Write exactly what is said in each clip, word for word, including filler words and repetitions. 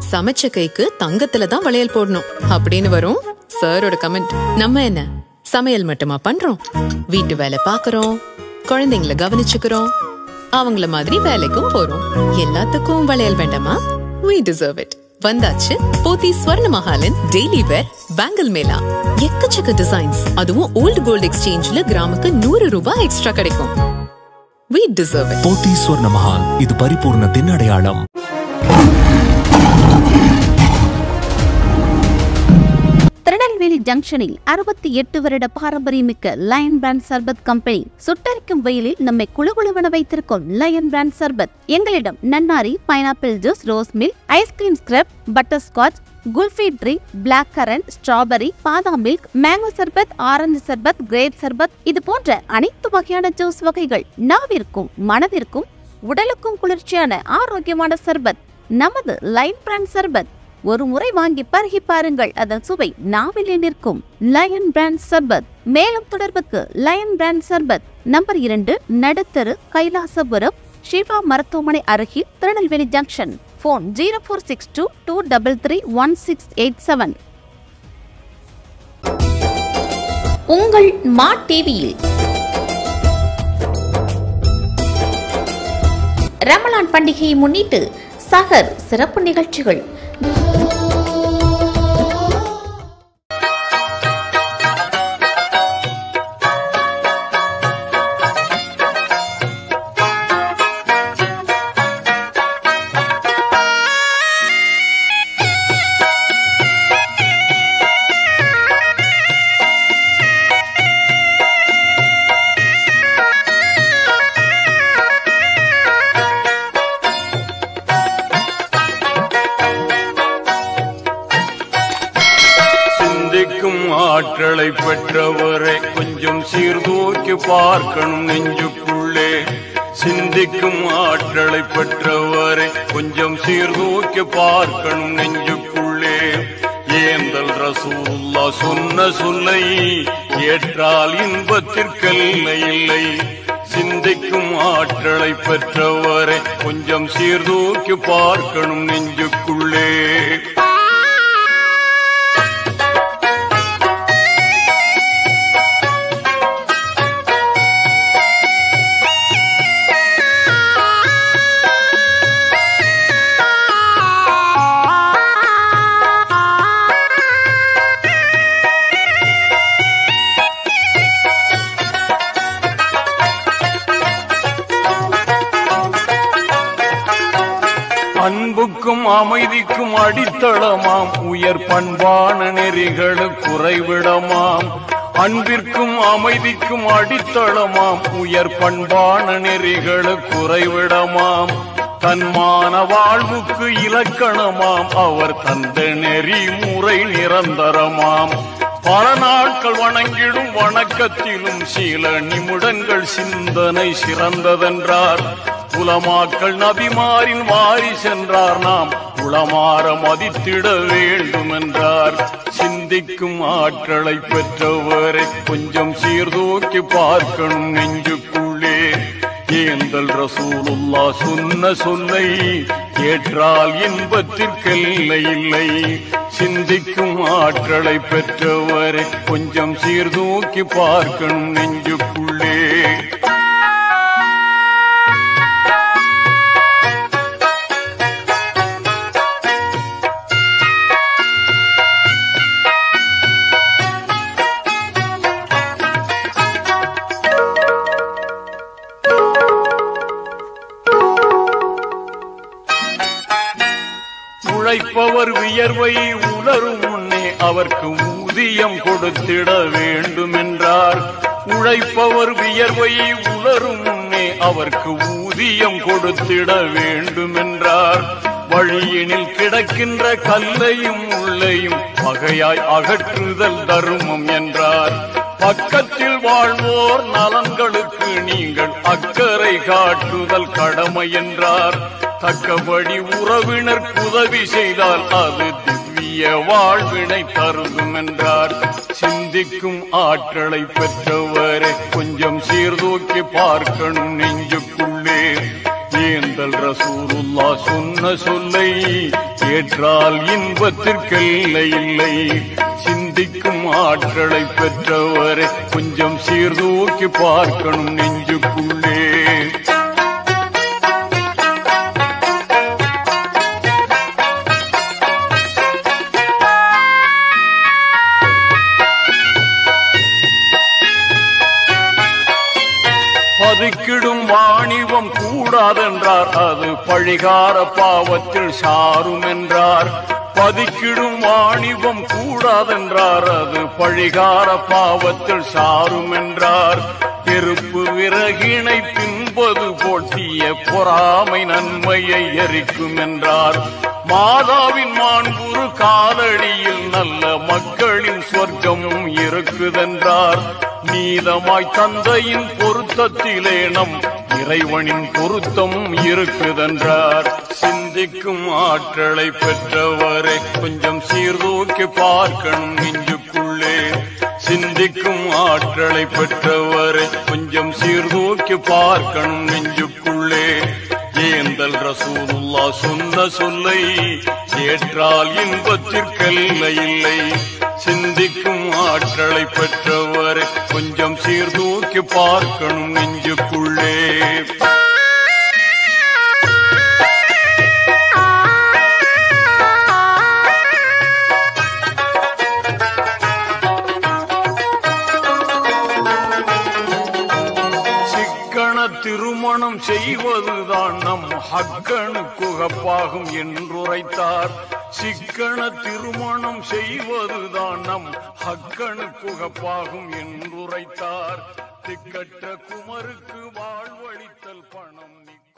சமைச்ச கைக்கு தங்கத்துல தான் வளையல் போடணும் அப்படின்னு வரும் சாரோட கமெண்ட். நம்ம என்ன சமையல் மட்டுமா பண்றோம்? வீட்டு வேலை பாக்குறோம், குழந்தைங்களை கவனிச்சுக்கிறோம், அவங்கள மாதிரி வேலைக்கும் போறோம். எல்லாத்துக்கும் வளையல் வேண்டாமா? We deserve it. வந்தாச்சு போத்தி ஸ்வர்ண மஹாலின் டெய்லி வேர் பேங்கிள் மேளா. எக்கச்சக்க டிசைன்ஸ், அதுவும் ஓல்ட் கோல்ட் எக்ஸ்சேஞ்ச்ல கிராமுக்கு நூறு ரூபாய் எக்ஸ்ட்ரா கிடைக்கும். We deserve it. போத்தி ஸ்வர்ண மஹால், இது பரிபூர்ணத்தின் அடையாளம். திருநெல்வேலி ஜங்ஷனில் அறுபத்தி எட்டு வருட பாரம்பரியமிக்க லயன் பிராண்ட் சர்பத் கம்பெனி. சுட்டரிக்கும் வெயிலில் நம்மை குளுகுளுவென வைத்திருக்கும் லயன் பிராண்ட் சர்பத். எங்களிடம் nannari, pineapple juice, rose milk, ice cream scrub, butterscotch, kulfi drink, black currant, strawberry, badam milk, mango sharbat, orange sharbat, grape sharbat, இது போன்ற அனைத்து வகையான ஜூஸ் வகைகள். நாவிற்கும் மனதிற்கும் உடலுக்கும் குளிர்ச்சியான ஆரோக்கியமான சர்பத் நமது லயன் பிராண்ட் சர்பத். ஒரு முறை வாங்கி பருகி பாருங்கள், அதன் சுவை நாவிலே நிற்கும். Lion brand sharbat. மேலும் தொடர்புக்கு லயன் பிராண்ட் சர்பத், நம்பர் இரண்டு, நடுத்தரு, கைலாசபுரம், ஷிவா மருத்துவமனை அருகில், Tirunelveli junction. Phone zero four six two two double three one six eight seven. உங்கள் மா டிவியில் ரமலான் பண்டிகையை முன்னிட்டு சஹர் சிறப்பு நிகழ்ச்சிகள். ஆற்றலை பெற்றவரை கொஞ்சம் சீர்தூக்கி பார்க்கணும் நெஞ்சுக்குள்ளே. சிந்திக்கும் ஆற்றலை பெற்றவரை கொஞ்சம் சீர்தூக்கி பார்க்கணும் நெஞ்சுக்குள்ளே. ஏந்தல் ரசூலுல்லாஹ் சொன்ன சொல்லை ஏற்றால் இன்பத்திற்கெல்லை இல்லை. சிந்திக்கும் ஆற்றலை பெற்றவரை கொஞ்சம் சீர்தூக்கி பார்க்கணும் நெஞ்சுக்குள்ளே. அன்புக்கும் அமைதிக்கும் அடித்தளமாம் உயர் பண்பான நெறிகளு குறைவிடமாம். அன்பிற்கும் அமைதிக்கும் அடித்தளமாம் உயர் பண்பான நெறிகளு குறைவிடமாம். தன்மான வாழ்வுக்கு இலக்கணமாம் அவர் தந்த நெறி முறை நிரந்தரமாம். பல நாட்கள் வணங்கிடும் வணக்கத்திலும் சில நிமிடங்கள் சிந்தனை சிறந்ததென்றார். உலமாக்கள் நபிமாரின் வாரி சென்றார், நாம் உளமாற மதித்திட வேண்டும் என்றார். சிந்திக்கும் ஆற்றலை பெற்றவரை கொஞ்சம் சீர்தூக்கி பார்க்கணும் நெஞ்சுக்குள்ளே. ஏந்தல் ரசூலுல்லாஹ் சொன்ன சொல்லை ஏற்றால் இன்பத்திற்கெல்லை இல்லை. சிந்திக்கும் ஆற்றலை பெற்றவரை கொஞ்சம் சீர்தூக்கி பார்க்கணும் நெஞ்சுக்குள்ளே. உழைப்பவர் வியர்வை உலரும் முன்னே அவர்க்கு ஊதியம் கொடுத்திட வேண்டும் என்றார். உழைப்பவர் வியர்வை உலரும் முன்னே அவர்க்கு ஊதியம் கொடுத்திட வேண்டும் என்றார். வழியினில் கிடக்கின்ற கல்லையும் உள்ளையும் வகையாய் அகற்றுதல் தர்மம் என்றார். பக்கத்தில் வாழ்வோர் நலன்களுக்கு நீங்கள் அக்கறை காட்டுதல் கடமை என்றார். தக்கபடி உறவினர் உதவி செய்தால் அது திவ்ய வாழ்வினை தருதும் என்றார். சிந்திக்கும் ஆற்றலை பெற்றவரை கொஞ்சம் சீர்தூக்கி பார்க்கணும் நெஞ்சுக்குள்ளே. ஏந்தல் ரசூலுல்லாஹ் சொன்ன சொல்லை ஏற்றால் இன்பத்திற்கெல்லை இல்லை. சிந்திக்கும் ஆற்றலை பெற்றவரை கொஞ்சம் சீர்தூக்கி பார்க்கணும் நெஞ்சுக்குள்ளே. பதுக்கிடும் வாணிபம் கூடாதென்றார், அது பழிகார பாவத்தில் சாரும் என்றார். பதுக்கிடும் வாணிபம் கூடாதென்றார், அது பழிகார பாவத்தில் சாரும் என்றார். எருப்பு விறகினை பின்பது போட்டிய பொறாமை நன்மையை எரிக்கும் என்றார். மாதாவின் மாண்புறு காலடியில் நல்ல மக்களின் சொர்க்கமும் இருக்குதென்றார். நீதமாய் தந்தையின் பொருத்தத்திலே நம் இறைவனின் பொருத்தம் இருக்குதென்றார். சிந்திக்கும் ஆற்றலை பெற்றவரை கொஞ்சம் சீர்தூக்கி பார்க்கணும் நெஞ்சுக்குள்ளே. சிந்திக்கும் ஆற்றலை பெற்றவரை கொஞ்சம் சீர்தூக்கி பார்க்கணும் நெஞ்சுக்குள்ளே. ஏந்தல் ரசூலுல்லாஹ் சொன்ன சொல்லை ஏற்றால் இன்பத்திற்கெல்லை இல்லை. சிந்திக்கும் ஆற்றலை பெற்றவரை கொஞ்சம் சீர்தூக்கி பார்க்கணும் நெஞ்சுக்குள்ளே. திருமணம் செய்வதுதான் நம் ஹக்கனுக்கு உகப்பாகும் என்றுரைத்தார். சிக்கன திருமணம் செய்வதுதான் நம் ஹக்கனுக்கு உகப்பாகும் என்றுரைத்தார். திக்கற்ற குமருக்கு வாழ்வளித்தல் பணம்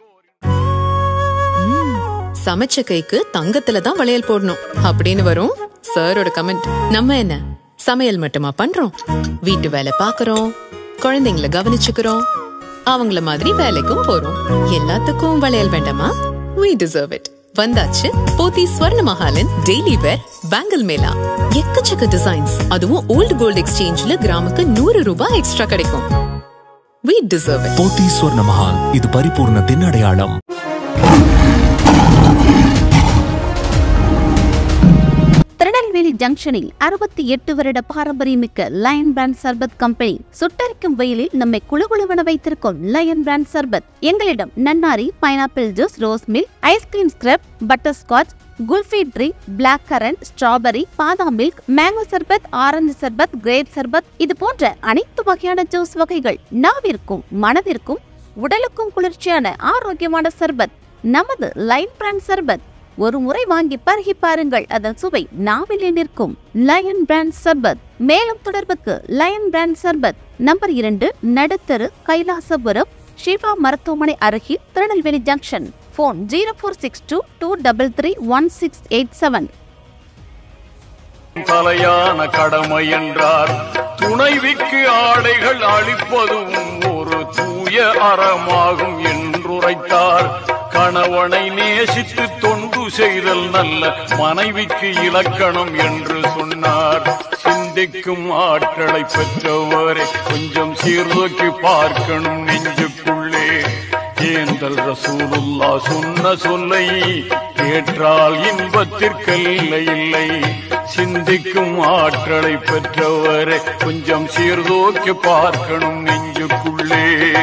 சமைச்ச கைக்கு தங்கத்துல தான் வளையல் போடணும் அப்படின்னு வரும் சாரோட கமெண்ட். நம்ம என்ன சமையல் மட்டுமா பண்றோம்? வீட்டு வேலை பாக்குறோம், குழந்தைங்களை கவனிச்சுக்கிறோம், அவங்கள மாதிரி வேலைக்கும் போறோம். எல்லாத்துக்கும் வளையல் வேண்டாமா? We deserve it. வந்தாச்சு போத்தி ஸ்வர்ண மஹாலின் டெய்லி வேர் பேங்கிள் மேளா. எக்கச்சக்க டிசைன்ஸ், அதுவும் ஓல்ட் கோல்ட் எக்ஸ்சேஞ்ச்ல கிராமுக்கு நூறு ரூபாய் எக்ஸ்ட்ரா கிடைக்கும். We deserve it. போத்தி ஸ்வர்ண மஹால், இது பரிபூர்ணத்தின் அடையாளம். திருநெல்வேலி ஜங்ஷனில் அறுபத்தி எட்டு வருட பாரம்பரியமிக்க லயன் பிராண்ட் சர்பத் கம்பெனி சுட்டரிக்கும் வெயிலில் நம்மை குளுகுளுவென வைத்திருக்கும் லயன் பிராண்ட் சர்பத். எங்களிடம் nannari, pineapple juice, rose milk, ice cream scrub, butterscotch, kulfi drink, black currant, strawberry, badam milk, mango sharbat, orange sharbat, grape sharbat, இது போன்ற அனைத்து வகையான ஜூஸ் வகைகள். நாவிற்கும் மனதிற்கும் உடலுக்கும் குளிர்ச்சியான ஆரோக்கியமான சர்பத் நமது லயன் பிராண்ட் சர்பத். ஒரு முறை வாங்கி பருகி பாருங்கள், அதன் சுவை நாவில் நிற்கும். Lion brand sharbat. மேலும் தொடர்புக்கு லயன் பிராண்ட் சர்பத், நம்பர் இரண்டு, நடுத்தரு, கைலாசபுரம், ஷிவா மருத்துவமனை அருகில், Tirunelveli junction. Phone zero four six two two double three one six eight seven. தலையான கடமை என்றார். துணைவிக்கு ஆடைகள் அளிப்பதும் ஒரு தூய அறமாகும் என்றுரைத்தார். கணவனை நேசித்து தொண்டு செய்தல் நல்ல மனைவிக்கு இலக்கணம் என்று சொன்னார். சிந்திக்கும் ஆற்றலை பெற்றவரை கொஞ்சம் சீர்தூக்கி பார்க்கணும் நெஞ்சுக்குள்ளே. ஏந்தல் ரசூலுல்லாஹ் சொன்ன சொல்லை ஏற்றால் இன்பத்திற்கெல்லை இல்லை. சிந்திக்கும் ஆற்றலை பெற்றவரை கொஞ்சம் சீர்தூக்கி பார்க்கணும் நெஞ்சுக்குள்ளே.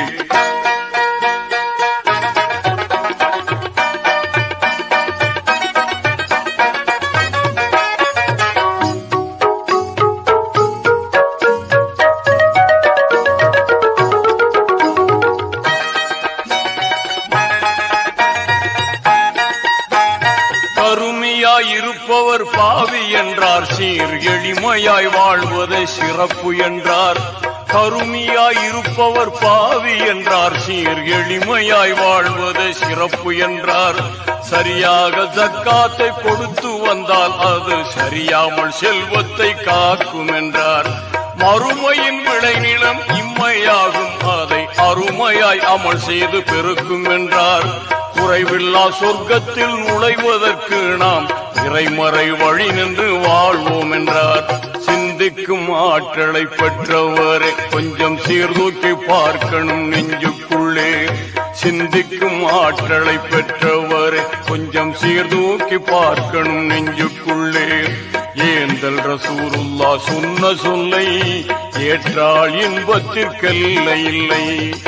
இருப்பவர் பாவி என்றார், சீர் எளிமையாய் வாழ்வதை சிறப்பு என்றார். கருமியாய் இருப்பவர் பாவி என்றார், சீர் எளிமையாய் வாழ்வதை சிறப்பு என்றார். சரியாக ஜக்காத்தை கொடுத்து வந்தால் அது சரியாமல் செல்வத்தை காக்கும் என்றார். மறுமையின் விளைநிலம் இம்மையாகும், அதை அருமையாய் அமல் செய்து பெருக்கும் என்றார். குறைவில்லா சொர்க்கத்தில் நுழைவதற்கு நாம் இறைமறை வழி நின்று வாழ்வோம் என்றார். சிந்திக்கும் ஆற்றலை பெற்றவரை கொஞ்சம் சீர்தூக்கி பார்க்கணும் நெஞ்சுக்குள்ளே. சிந்திக்கும் ஆற்றலை பெற்றவரை கொஞ்சம் சீர்தூக்கி பார்க்கணும் நெஞ்சுக்குள்ளே. ஏந்தல் ரசூலுல்லா சொன்ன சொல்லை ஏற்றால் இன்பத்திற்கெல்லை இல்லை.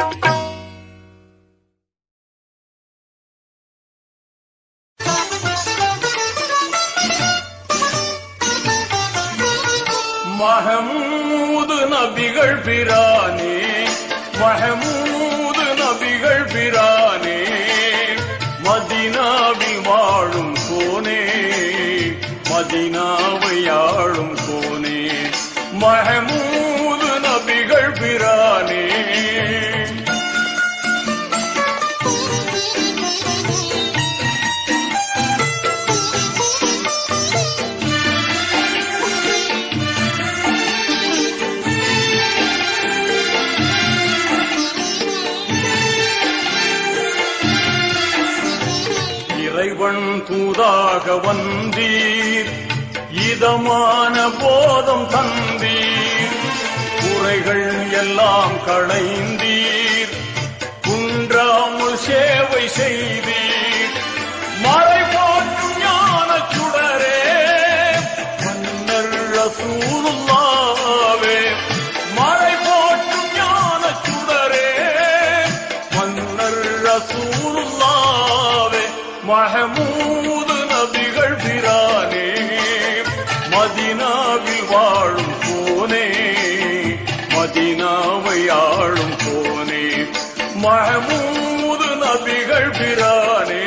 மஹமூது நபிகள் பிரானே, மஹமூது நபிகள் பிரானே, மதீனாவில் வாழும் கோனே, மதீனாவை ஆளும் கோனே, மஹமூது நபிகள் பிரானே. இறைவன் தூதாக வந்தீர், இதமான போதம் தந்தீர், குறைகள் எல்லாம் களைந்தீர், குன்றாமல் சேவை செய்தீர், மறை போற்றும் ஞான சுடரே மன்னர் ரசூலுல்லாவே, மறை போற்றும் ஞான சுடரே மன்னர் ரசூலுல்லாவே, மஹமூது நபிகள் பிரானே, மதீனாவில் வாழும் கோனே, மதீனாவை ஆளும் கோனே, மஹமூது நபிகள் பிரானே.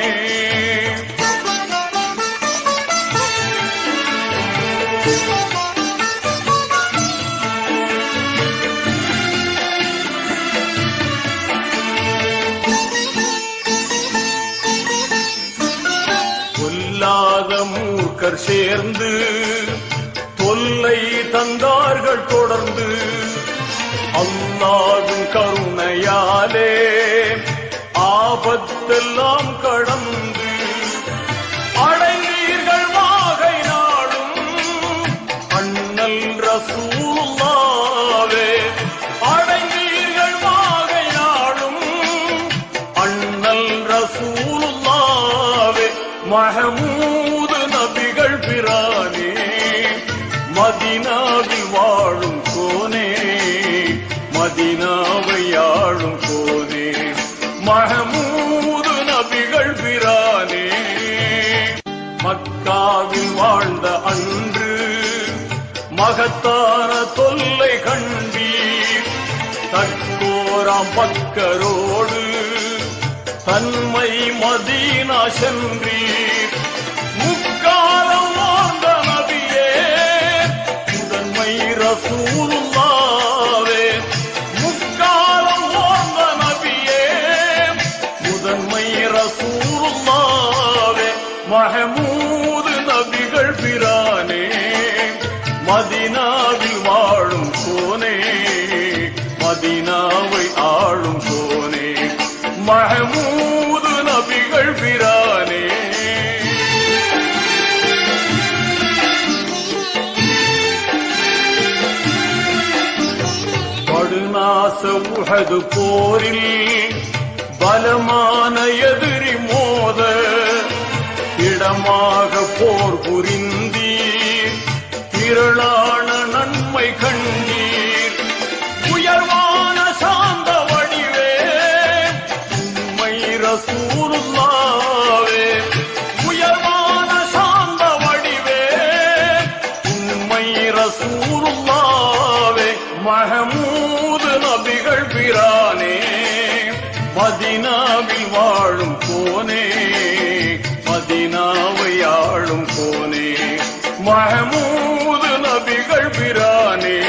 மூர்க்கர் சேர்ந்து தொல்லை தந்தார்கள் தொடர்ந்து, அல்லாஹ்வின் கருணையாலே ஆபத்தெல்லாம் கடந்து அடைந்தீர்கள் வாகை நாடும் அண்ணல் ரசூலுல்லாவே, அடைந்தீர்கள் வாகை நாடும் அண்ணல் ரசூலுல்லாவே, மஹமூது நபிகள் பிரானே, மதீனாவில் வாழும் கோனே, மதீனாவை ஆளும் கோனே, மஹமூது நபிகள் பிரானே. மக்காவில் வாழ்ந்த அன்று மகத்தான தொல்லை கண்டீர், தற்கோராம் பக்கரோடு தன்மை மதீனா சென்றீர், முக்காலம் வாழ்ந்த நபியே முதன்மை ரசூலுல்லாவே, முக்காலம் வாழ்ந்த நபியே முதன்மை ரசூலுல்லாவே, மஹமூது நபிகள் பிரானே, மதீனாவில் வாழும் கோனே, மதீனாவை ஆளும் கோனே, மஹமூது நபிகள் பிரானே. படுநாச உஹது போரில் பலமான எதிரி மோத இடமாக போர் புரிந்தீர், திரளான நன்மை கண்டீர், உயர்வான சாந்த வடிவே உம்மை ரசூலுல்லாவே, உயர்வான சாந்த வடிவே உம்மை ரசூலுல்லாவே, மஹமூது நபிகள் பிரானே, மதீனாவில் வாழும் கோனே, மதீனாவை ஆளும் கோனே, மஹமூது நபிகள் பிரானே.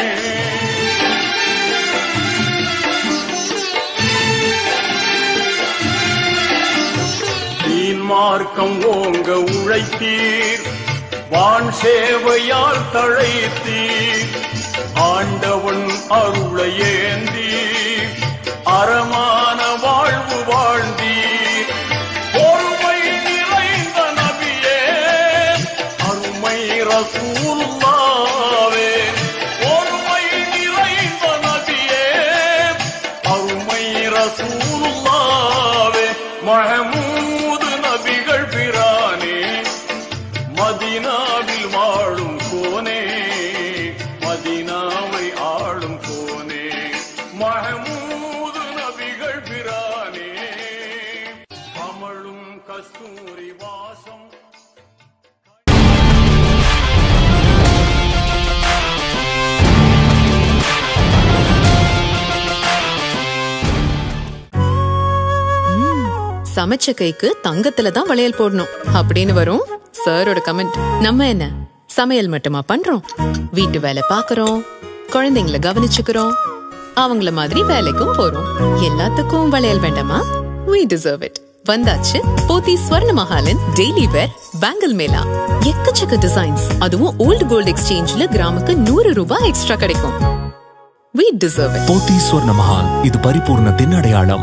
தீன் மார்க்கம் ஓங்க உழைத்தீர், வான் சேவையால் தழைத்தீர், ஆண்டவன் அருளை ஏந்தீர், அறமான வாழ்வு வாழ்ந்தீர், பொறுமை நிறைந்த நபியே அருமை ரசூலுல்லாவே, பொறுமை நிறைந்த நபியே அருமை ரசூலுல்லாவே, வாசம். சமைச்ச கைக்கு தங்கத்துல தான் வளையல் போடணும் அப்படின்னு வரும் சாரோட கமெண்ட். நம்ம என்ன சமையல் மட்டுமா பண்றோம்? வீட்டு வேலை பாக்குறோம், குழந்தைங்களை கவனிச்சுக்கிறோம், அவங்கள மாதிரி வேலைக்கும் போறோம். எல்லாத்துக்கும் வளையல் வேண்டாமா? We deserve it. வந்தாச்சு போத்தி ஸ்வர்ண மஹாலின் டெய்லி வேர் பேங்கிள் மேளா. எக்கச்சக்க டிசைன்ஸ், அதுவும் ஓல்ட் கோல்ட் எக்ஸ்சேஞ்ச்ல கிராமுக்கு நூறு ரூபாய் எக்ஸ்ட்ரா கிடைக்கும். We deserve it. போத்தி ஸ்வர்ண மஹால், இது பரிபூர்ணத்தின் அடையாளம்.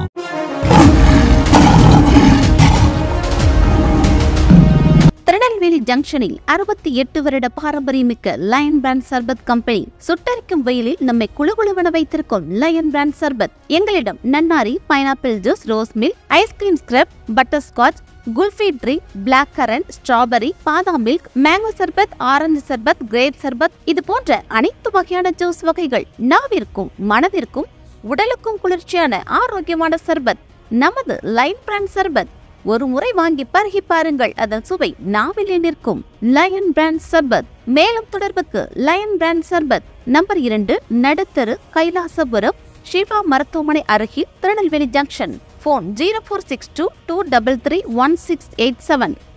திருநெல்வேலி ஜங்ஷனில் அறுபத்தி எட்டு வருட பாரம்பரியமிக்க லயன் பிராண்ட் சர்பத் கம்பெனி சுட்டரிக்கும் வெயிலில் நம்மை குளுகுளுவென வைத்திருக்கும் லயன் பிராண்ட் சர்பத். எங்களிடம் nannari, pineapple juice, rose milk, ice cream scrub, butterscotch, kulfi drink, black currant, strawberry, badam milk, mango sharbat, orange sharbat, grape sharbat, இது போன்ற அனைத்து வகையான ஜூஸ் வகைகள். நாவிற்கும் மனதிற்கும் உடலுக்கும் குளிர்ச்சியான ஆரோக்கியமான சர்பத் நமது லயன் பிராண்ட் சர்பத். ஒரு முறை வாங்கி பருகி பாருங்கள், அதன் சுவை நாவிலே நிற்கும். Lion brand sharbat. மேலும் தொடர்புக்கு லயன் பிராண்ட் சர்பத், நம்பர் இரண்டு, நடுத்தரு, கைலாசபுரம், ஷிவா மருத்துவமனை அருகில், Tirunelveli junction. Phone zero four six two two double three one six eight seven.